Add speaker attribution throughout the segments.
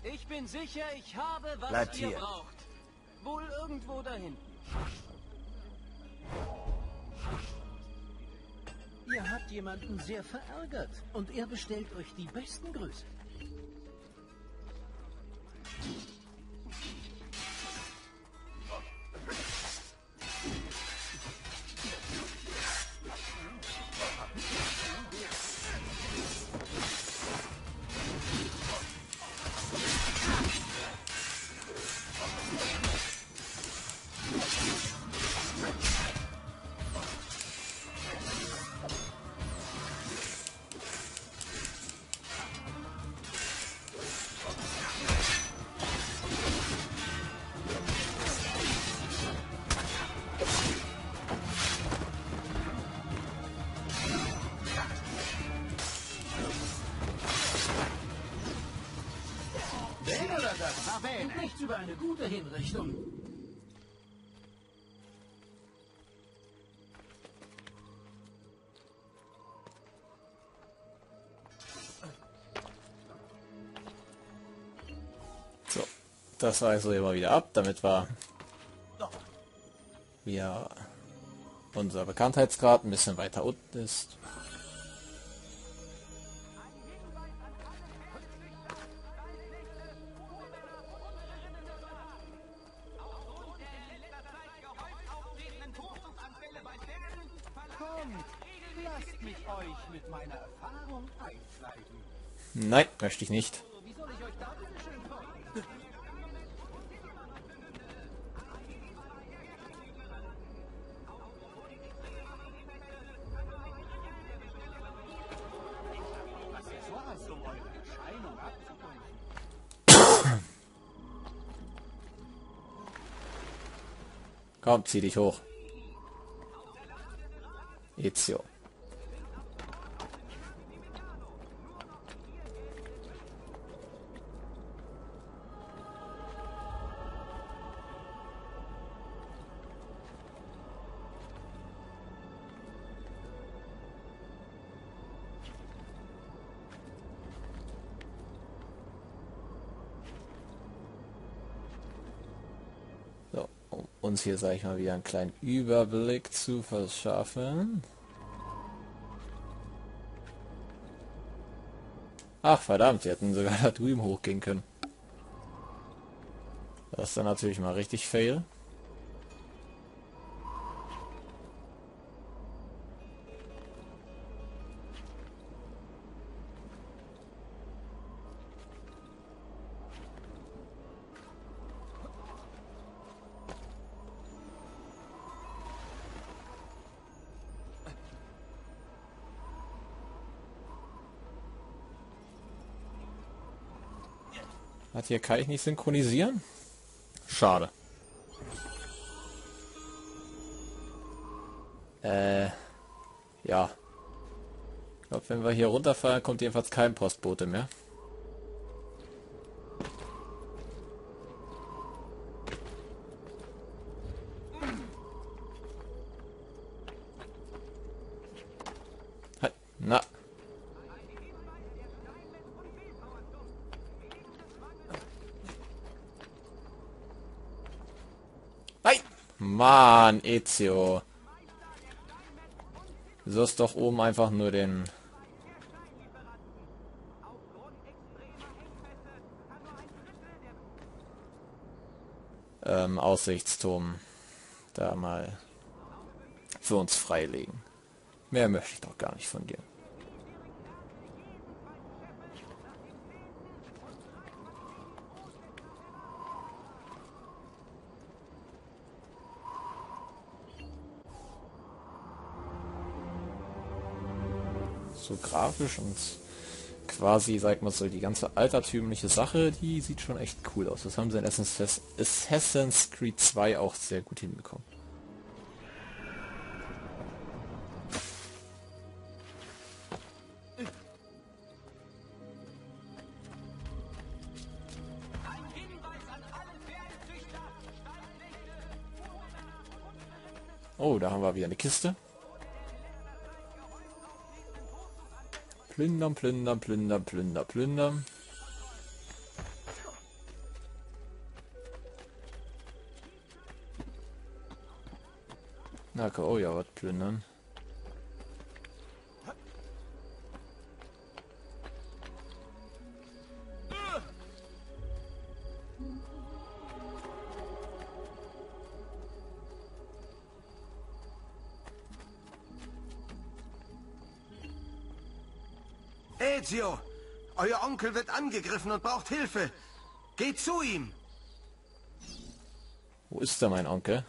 Speaker 1: Ich bin sicher, ich habe, was
Speaker 2: Bleibt
Speaker 1: ihr
Speaker 2: hier.
Speaker 1: braucht. Wohl irgendwo da hinten.
Speaker 3: Ihr habt jemanden sehr verärgert und er bestellt euch die besten Grüße. Und nichts über eine gute Hinrichtung.
Speaker 4: So, das reißen wir immer wieder ab, damit wir unser Bekanntheitsgrad ein bisschen weiter unten ist.
Speaker 3: Lasst mich euch mit meiner Erfahrung einkleiden.
Speaker 4: Nein, möchte ich nicht.
Speaker 3: Wie soll ich euch da bitte schön folgen? Accessoires, um eure Erscheinung abzubremsen.
Speaker 4: Komm, zieh dich hoch. Ezio. So, um uns hier, sage ich mal, wieder einen kleinen Überblick zu verschaffen. Ach verdammt, wir hätten sogar da drüben hochgehen können. Das ist dann natürlich mal richtig fail. Hat hier kann ich nicht synchronisieren? Schade. Ja. Ich glaube, wenn wir hier runterfahren, kommt jedenfalls kein Postbote mehr. Halt, na. Nein! Mann, Ezio. Du sollst doch oben einfach nur den Aussichtsturm da mal für uns freilegen. Mehr möchte ich doch gar nicht von dir. So grafisch und quasi, sag mal so, die ganze altertümliche Sache, die sieht schon echt cool aus. Das haben sie in Assassin's Creed 2 auch sehr gut hinbekommen. Oh, da haben wir wieder eine Kiste. Plündern, plündern, plündern, plündern, plündern. Na, kann auch ja was plündern.
Speaker 2: Ezio! Euer Onkel wird angegriffen und braucht Hilfe. Geht zu ihm!
Speaker 4: Wo ist da mein Onkel?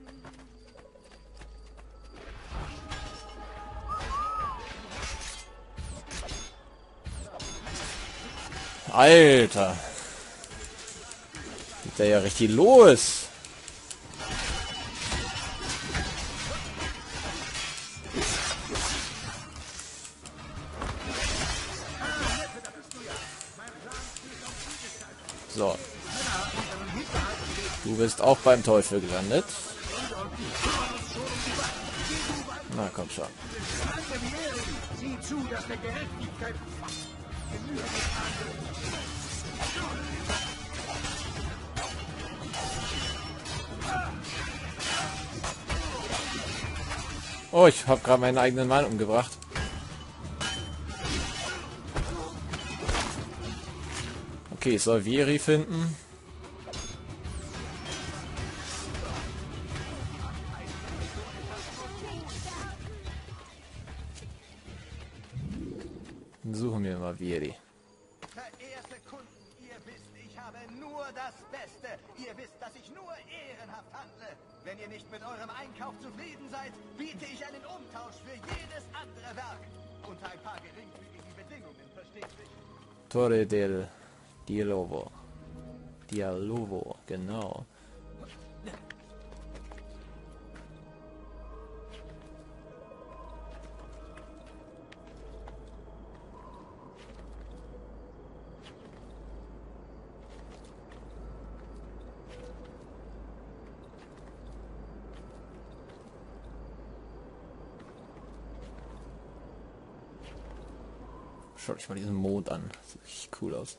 Speaker 4: Alter! Geht da ja richtig los! So. Du bist auch beim Teufel gelandet. Na komm schon. Oh, ich habe gerade meinen eigenen Mann umgebracht. Okay, ich soll Vieri finden. Suchen wir mal Vieri.
Speaker 2: Verehrte Kunden, ihr wisst, ich habe nur das Beste. Ihr wisst, dass ich nur ehrenhaft handle. Wenn ihr nicht mit eurem Einkauf zufrieden seid, biete ich einen Umtausch für jedes andere Werk. Unter ein paar geringfügigen Bedingungen, versteht sich.
Speaker 4: Torre del Dialogo. Dialogo, genau. Schaut euch mal diesen Mond an. Sieht richtig cool aus.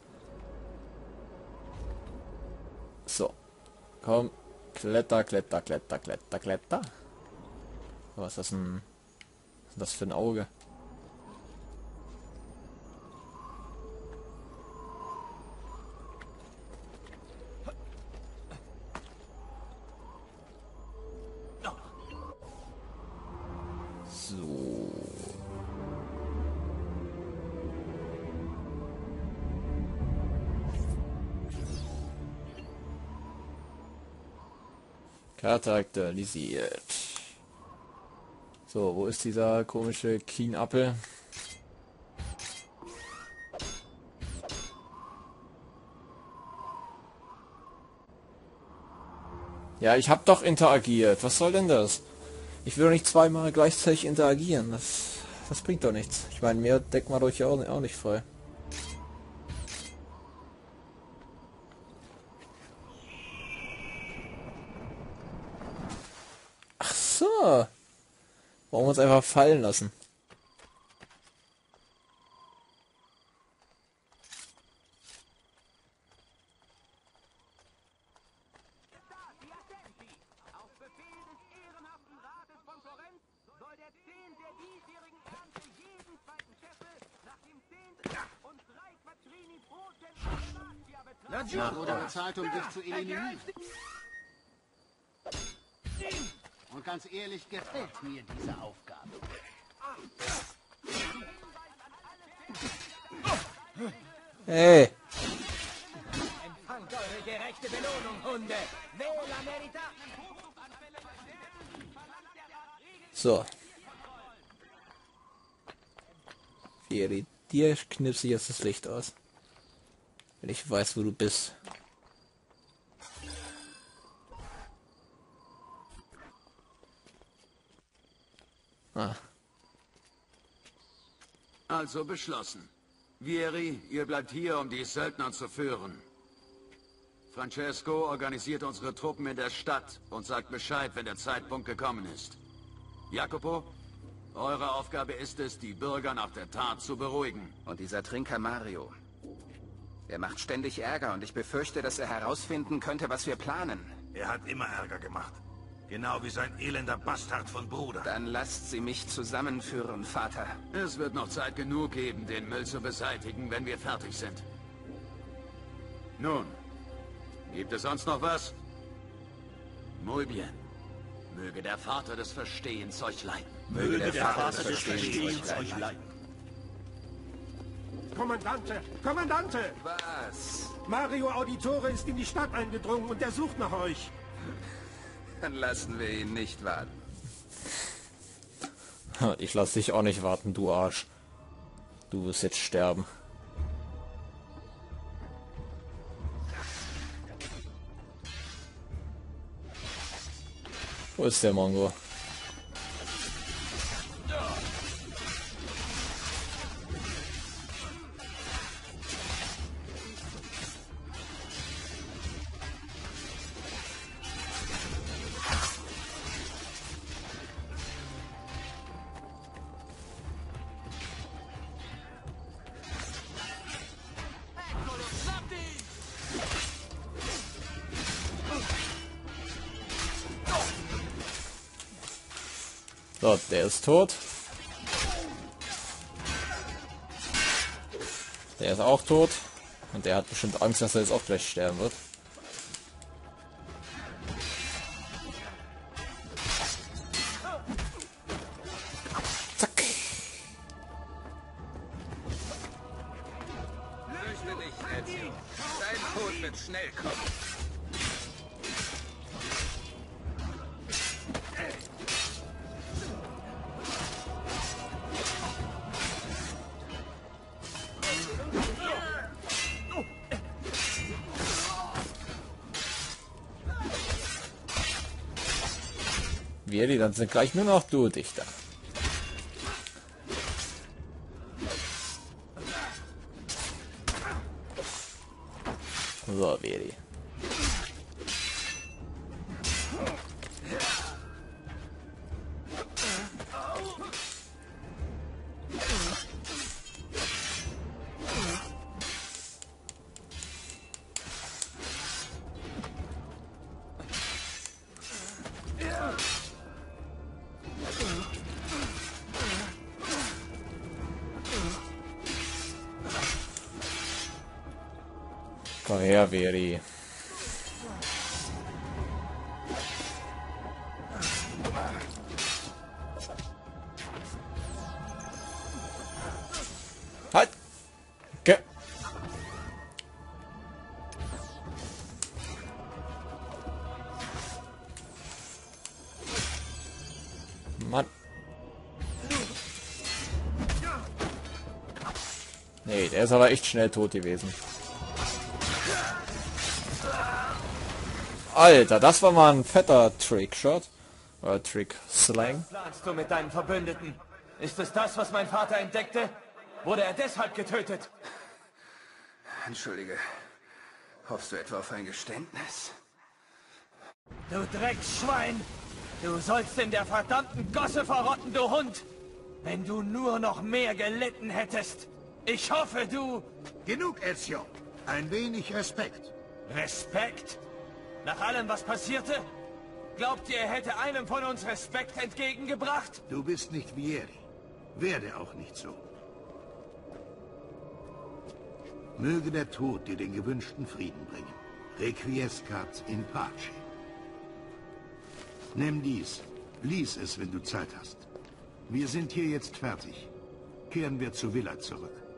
Speaker 4: So. Komm. Kletter, kletter, kletter, kletter, kletter. Was ist das denn? Was ist das für ein Auge? So. Charakterisiert. So, wo ist dieser komische Keen-Appel? Ja, ich habe doch interagiert. Was soll denn das? Ich will doch nicht zweimal gleichzeitig interagieren. Das bringt doch nichts. Ich meine, mehr deckt man euch ja auch nicht frei. Ach so. Wollen wir uns einfach fallen lassen?
Speaker 1: Auf Befehl des ehrenhaften Rates von Florenz soll der 10 der diesjährigen Ernte jeden zweiten Scheffel nach dem 10. und 3 Quattrini Broten Demacia betragen.
Speaker 5: Ja, wurde bezahlt, um dich zu eliminieren. Und ganz ehrlich, gefällt mir diese Aufgabe.
Speaker 4: Hey.
Speaker 1: Empfangt eure gerechte Belohnung, Hunde. Wähler Merita.
Speaker 4: So. Vieri, dir knipse ich jetzt das Licht aus. Wenn ich weiß, wo du bist. Ah.
Speaker 6: Also beschlossen. Vieri, ihr bleibt hier, um die Söldner zu führen. Francesco organisiert unsere Truppen in der Stadt und sagt Bescheid, wenn der Zeitpunkt gekommen ist. Jacopo, eure Aufgabe ist es, die Bürger nach der Tat zu beruhigen.
Speaker 7: Und dieser Trinker Mario. Er macht ständig Ärger und ich befürchte, dass er herausfinden könnte, was wir planen.
Speaker 8: Er hat immer Ärger gemacht. Genau wie sein elender Bastard von Bruder.
Speaker 7: Dann lasst sie mich zusammenführen, Vater.
Speaker 6: Es wird noch Zeit genug geben, den Müll zu beseitigen, wenn wir fertig sind. Nun, gibt es sonst noch was? Muy bien. Möge der Vater des Verstehens euch leiten.
Speaker 7: Möge der Vater des Verstehens
Speaker 8: euch leiten.
Speaker 9: Kommandante! Kommandante!
Speaker 7: Was?
Speaker 9: Mario Auditore ist in die Stadt eingedrungen und er sucht nach euch.
Speaker 7: Dann lassen wir ihn nicht warten.
Speaker 4: Ich lasse dich auch nicht warten, du Arsch. Du wirst jetzt sterben. Wo ist der Mongo? So, der ist tot. Der ist auch tot. Und der hat bestimmt Angst, dass er jetzt auch gleich sterben wird. Zack.
Speaker 7: Fürchte dich, Ezio. Dein Tod wird schnell kommen.
Speaker 4: Vieri, dann sind gleich nur noch du und ich da. So, Vieri. Komm her, Vieri. Halt! Okay. Mann. Nee, der ist aber echt schnell tot gewesen. Alter, das war mal ein fetter Trickshot. Oder Trick-Slang.
Speaker 2: Was planst du mit deinen Verbündeten? Ist es das, was mein Vater entdeckte? Wurde er deshalb getötet?
Speaker 7: Entschuldige. Hoffst du etwa auf ein Geständnis?
Speaker 2: Du Drecksschwein! Du sollst in der verdammten Gosse verrotten, du Hund! Wenn du nur noch mehr gelitten hättest! Ich hoffe, du...
Speaker 8: Genug, Ezio. Ein wenig Respekt.
Speaker 2: Respekt? Nach allem, was passierte? Glaubt ihr, er hätte einem von uns Respekt entgegengebracht?
Speaker 8: Du bist nicht Vieri. Werde auch nicht so. Möge der Tod dir den gewünschten Frieden bringen. Requiescat in pace. Nimm dies. Lies es, wenn du Zeit hast. Wir sind hier jetzt fertig. Kehren wir zur Villa zurück.